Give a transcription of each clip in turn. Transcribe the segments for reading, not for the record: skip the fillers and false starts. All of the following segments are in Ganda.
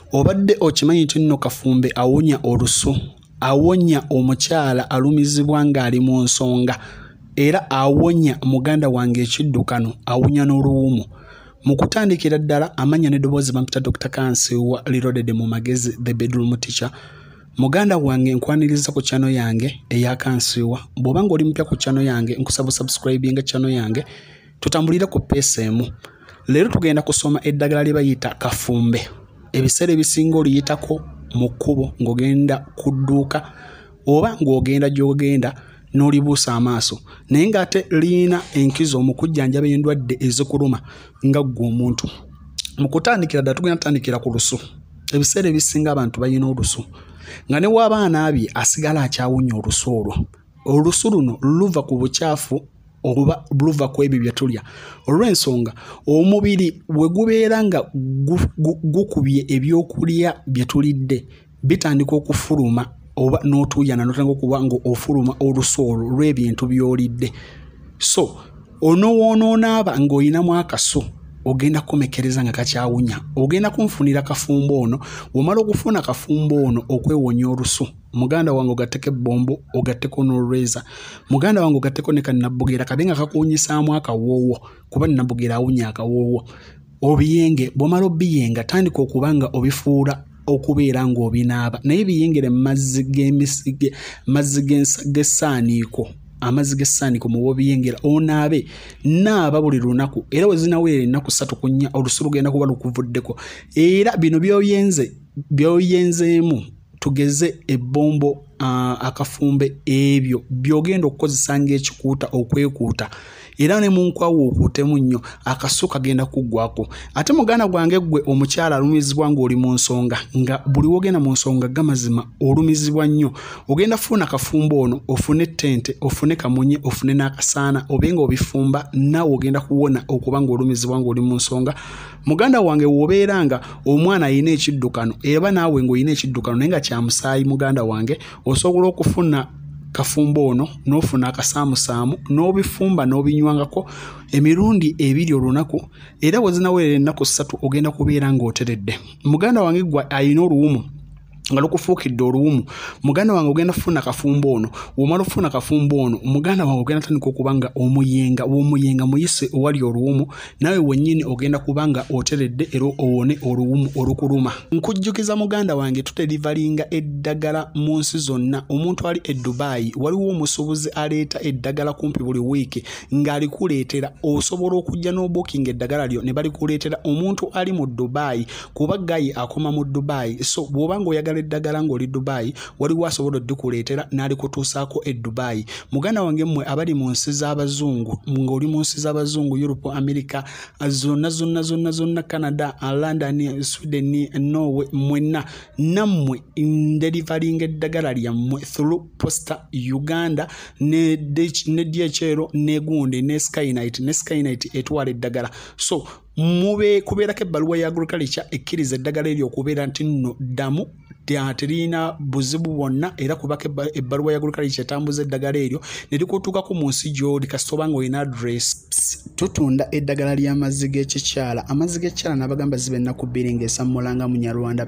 Obadde okimanyi nti nno Kafumbe awonya olusu, awonya omukyala alumizibwa ng'ali mu nsonga, era awonya muganda wange ekiddukano, awonya n'oluwumu. Mu kutandikira ddala amanya n'eddoboozi bampita Dr. Kansiiwa Reloaded mu magezi the bedroom teacher. Muganda wange nkwaniriza ku channel yange eya Kansiiwa. Bw'oba ng'oli mpya ku channel yange nkusaba subscribinga channel yange tutambulire ku peesa emu. Leero tugenda kusoma eddagala lye bayita Kafumbe. Ebiseera ebisinga oliyitako mu kkubo ng'ogenda ku dduuka oba ng'ogenda gy'ogenda n'olibuusa amaaso, naye ng'ate liina enkizo mu kujjanjaba endwadde ezikuluma nga ggwe omuntu. Mu kutandikira ddala tugenda tutandikira ku lusu. Ebiseera ebisinga abantu bayina olusu nga ne w'abaana abye asigala akyawunya olusu olwo. Olusu luno luva ku bukyafu oba luva ku ebyo bye tulya. Olw'ensonga omubiri bwe gubeera nga gukubye ebyokulya bye tulidde bitandika okufuluma oba n'otuuyana n'otandika okuba ng'ofuluma olusu olwo lw'ebintu by'olidde. So onowoononaaba ng'olinamu akasu ogenda kumekereza nga kakyawunya, ogenda kunfunira Kafumbe ono. Womala okufuna Kafumbe ono okwewonya olusu, muganda wange ogatteko ebbombo, ogatteko n'olweza, muganda wange ogatteko ne kannabbugeera kabe nga kakuwunyisaamu akawoowo, kuba nnabbugeera awunya akawoowo. Obiyenge, bw'omala obiyenga tandika okuba nga obifuula okubeera ng'obinaaba, naye biyengere mu mazzi g'emisige, mazzi g'essaaniiko, amazzi g'essaaniiko mu bw'obiyengera onaabe, naaba buli lunaku, era we zinaweerera ennaku 3 ku 4 olusu lugenda kuba lukuvuddeko. Era bino by'oyenzeemu tugeze ebbombo Akafumbe ebyo by'ogenda okukozesa ng'ekikuuta okwekuuta, era ne mu nkwawo okuutemu nnyo akasu kagenda kuggwako. Ate muganda gwange gwe omukyala alumizibwa ng'oli mu nsonga, nga buli wogenda mu nsonga gamazima olumizibwa nnyo, ogenda funa Kafumbe ono, ofune ttente, ofune kamunye, ofune n'akasaana, obenga obifumba, naawe ogenda kuwona okuba ng'olumizibwa ng'oli mu nsonga. Muganda wange w'obeera nga omwana ayina ekiddukano, eba naawe ng'olina ekiddukano naye nga kya musaayi, muganda wange osobola okufuna Kafumbe ono n'ofuna akasaamusaamu n'obifumba n'obinywangako emirundi 2 olunaku, era wezinaweerera ennaku 3 ogenda kubeera ng'oteredde. Muganda wange gwe ayina oluwumu nga lukufuukidde oluwumu, muganda wange ogenda kufuna Kafumbe ono. Womala okufuna Kafumbe ono, muganda wange ogenda tandika okuba nga omuyenga, w'omuyenga muyise owali oluwumu, naawe wennyini ogenda kuba nga oteredde era owone oluwumu olukuluma. Nkujjukiza muganda wange tuterivalinga eddagala mu nsi zonna. Omuntu ali e Dubai, waliwo omusuubuzi aleeta eddagala kumpi buli wiiki ng'alikuleetera. Osobola okujja n'obukinga eddagala lyo ne balikuleetera omuntu ali mu Dubai, kuba gayi akoma mu Dubai. So bw'oba ng'oyagala eddagala ng'oli Dubai, waliwo asobola oddikuleetera n'alikutuusaako e Dubai. Muganda wange mmwe abali mu nsi z'abazungu, ng'oli mu nsi z'abazungu, Europe, America, zonna, Canada, London, Sweden, Norway, mwenna nammwe nderivalinga eddagala lyammwe through Posta Uganda ne DHL ne Gundi ne Skynight etwala eddagala. So mube kubeerako ebbaluwa ya agriculture ekkiriza eddagala eryo okubeera nti nno ddamu terina buzibu bwonna, era kubako ebbaluwa ya agriculture etambuza eddagala eryo ne likutuukako mu nsi gy'oli kasita oba ng'olina address. Tutunda eddagala ly'amazzi g'ekikyala. Amazzi g'ekikyala n'abagamba ziba ennaku 2 ng'esammulanga Munyarwanda.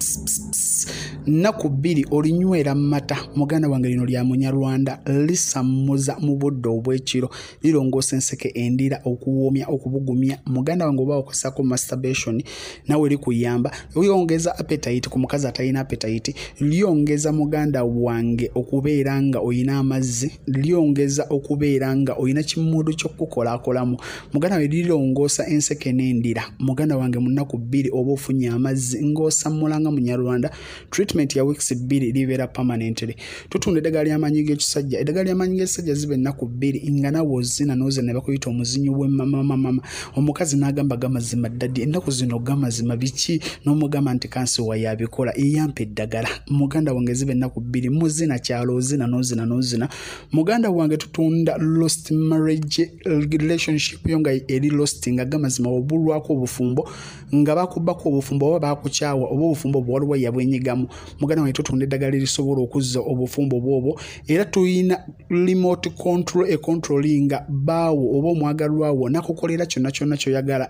Nnaku 2 olinywera mata. Muganda wange lino lya Munyarwanda lisammuza mu budde obw'ekiro, lirongoosa enseke endira, okuwoomya, okubugumya. Muganda wange oba okozesako masturbation nawe likuyamba, lyongeza appetite ku mukazi atalina appetite, lyongeza muganda wange okubeera nga oyina amazzi, lyongeza okubeera nga oyina kimudu ky'okukolakolamu. Muganda wange lirongoosa enseke n'endira. Muganda wange mu nnaku 2 oba ofunye amazzi ng'osammulanga Munyarwanda. Treatment ya weeks 2 libeera permanently. Tutunda eddagala ly'amaanyi g'ekisajja. Eddagala ly'amaanyi g'ekisajja ziba ennaku 2 nga nawe ozina ne bakuyita omuzinyi w'emama. Omukazi n'agamba gamazima ddadi, ennaku zino gamazima biki? N'omugamba nti Kansiiwa yabikola, eyampa eddagala. Muganda wange ziba ennaku 2 muzina kyalo, ozina n'ozina. Muganda wange tutunda lost marriage relationship yo nga eri lost nga gamazima obulwako obufumbo, nga bakubbako obufumbo oba bakukyawa oba obufumbo bwaliwo yabwenyigamu. Muganda wange tutunda eddagala erisobola okuzza obufumbo bwobwo, era tuyina remote control controlling baawo oba omwagalwawo nakukolera kyonna ky'oyagala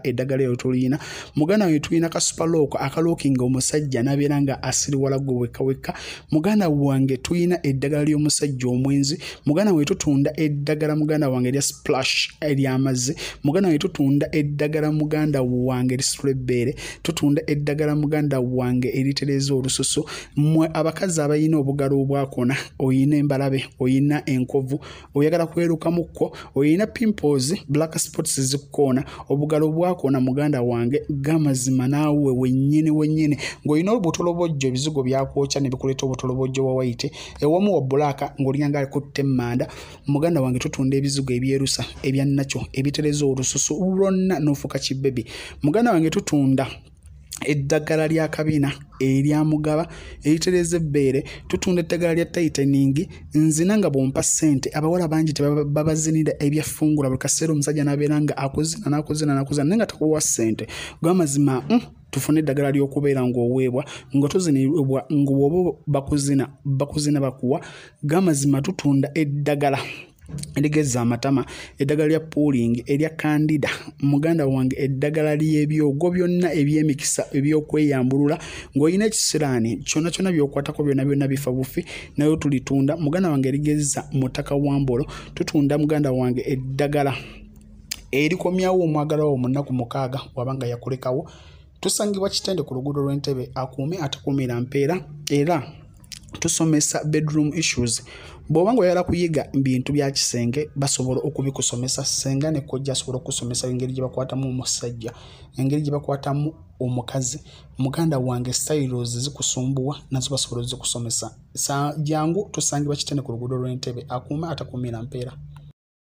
eddagala eryo tulina muganda wange tulina ka superlock akalookinga omusajja nabeera nga asiriwala gwe wekka wekka muganda wange tulina eddagala ly'omusajja omwenzi muganda wange tutunda eddagala muganda wange erya splash ery'amazzi muganda wange tutunda eddagala muganda wange erisitulebbeere tutunda eddagala muganda wange eritereza olususu mmwe abakazi abayina obugalo obwakona oyina embalabe oyina enkovu oyagala kwerukamukko oyina pimples black spots zikkoona obugalo bwakona muganda wange gamazima naawe wennyini ng'olina obutolobojjo ebizigo byakwokya ne bikuleeta obutolobojjo wa white ewamu wa black ng'olinga alikutte emmanda muganda wange tutunda ebizigo ebyerusa ebyannakyo ebitereza olususu lwonna n'ofuuka kibebi muganda wange tutunda eddagala lya kabina erya mugaba eritereza ebbeere tutunda eddagala lya tightening nzina nga bompa ssente abawala bangi tebabazinira ebyafungula buli kaseera omusajja n'abeera nga akozina naye nga takuwa ssente gw'amazima tufune eddagala ly'okubeera ng'oweebwa nga tozinibwa ng'oba bakuzina bakuwa g'amazima tutunda eddagala eligeza amatama eddagala lya pooling erya candida muganda wange eddagala ly'ebyogo byonna eby'emikisa ebyokweyambulula ng'olina ekisiraani kyonna by'okwatako byonna bifa bufi nayo tulitunda muganda wange erigeza mutaka wambolo tutunda muganda wange eddagala erikomyawo omwagalawo omunaku 6 wabanga yakulekawo tusangibwa Kitende ku luguudo lw'Entebbe akuume atakuumira mpeera era tusomesa bedroom issues bw'obanga oyagala kuyiga bintu bya kisenge basobola okubikusomesa senga ne kojja asobola okusomesa engeri gye bakwatamu omusajja engeri gye bakwatamu omukazi muganda wange styles zikusumbuwa nazo basobola zikusomesa jangu tusangibwa Kitende ku luguudo lw'Entebbe akuume atakuumira mpeera.